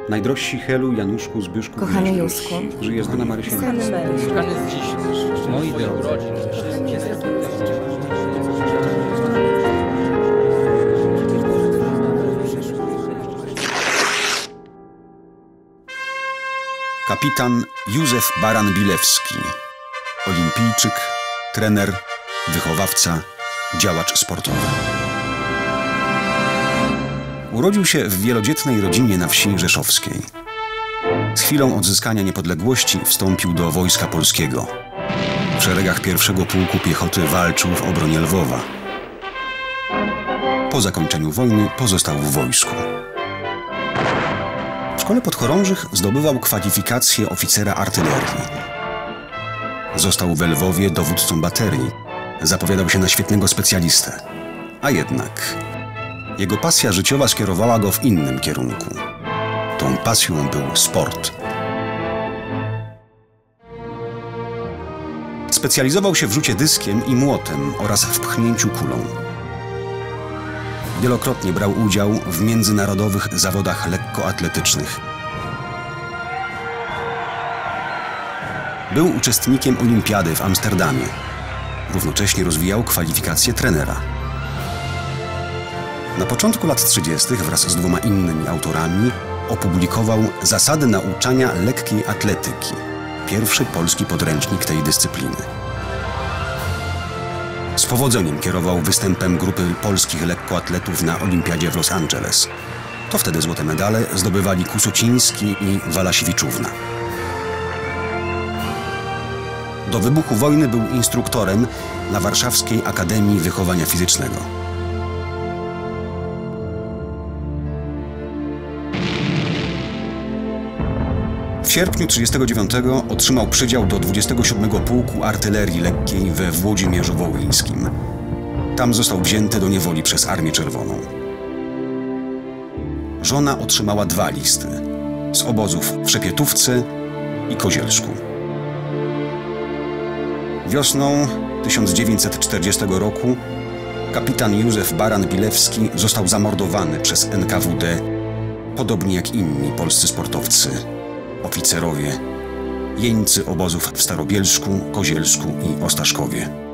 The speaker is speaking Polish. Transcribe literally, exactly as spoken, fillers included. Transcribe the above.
Najdrożsi Helu, Januszku, Zbyszku, kochany Józku, żyje Anna Marysia. kochany męż, Kochany z dziś, moi drodzy. Kapitan Józef Baran-Bilewski, olimpijczyk, trener, wychowawca, działacz sportowy. Urodził się w wielodzietnej rodzinie na wsi rzeszowskiej. Z chwilą odzyskania niepodległości wstąpił do Wojska Polskiego. W szeregach pierwszego Pułku Piechoty walczył w obronie Lwowa. Po zakończeniu wojny pozostał w wojsku. W szkole podchorążych zdobywał kwalifikację oficera artylerii. Został we Lwowie dowódcą baterii. Zapowiadał się na świetnego specjalistę. A jednak jego pasja życiowa skierowała go w innym kierunku. Tą pasją był sport. Specjalizował się w rzucie dyskiem i młotem oraz w pchnięciu kulą. Wielokrotnie brał udział w międzynarodowych zawodach lekkoatletycznych. Był uczestnikiem olimpiady w Amsterdamie. Równocześnie rozwijał kwalifikacje trenera. Na początku lat trzydziestych wraz z dwoma innymi autorami opublikował Zasady nauczania lekkiej atletyki. Pierwszy polski podręcznik tej dyscypliny. Z powodzeniem kierował występem grupy polskich lekkoatletów na olimpiadzie w Los Angeles. To wtedy złote medale zdobywali Kusociński i Walasiewiczówna. Do wybuchu wojny był instruktorem na Warszawskiej Akademii Wychowania Fizycznego. W sierpniu tysiąc dziewięćset trzydziestego dziewiątego otrzymał przydział do dwudziestego siódmego Pułku Artylerii Lekkiej we Włodzimierzu Wołyńskim. Tam został wzięty do niewoli przez Armię Czerwoną. Żona otrzymała dwa listy z obozów w Szepietówce i Kozielsku. Wiosną tysiąc dziewięćset czterdziestego roku kapitan Józef Baran-Bilewski został zamordowany przez N K W D, podobnie jak inni polscy sportowcy, oficerowie, jeńcy obozów w Starobielsku, Kozielsku i Ostaszkowie.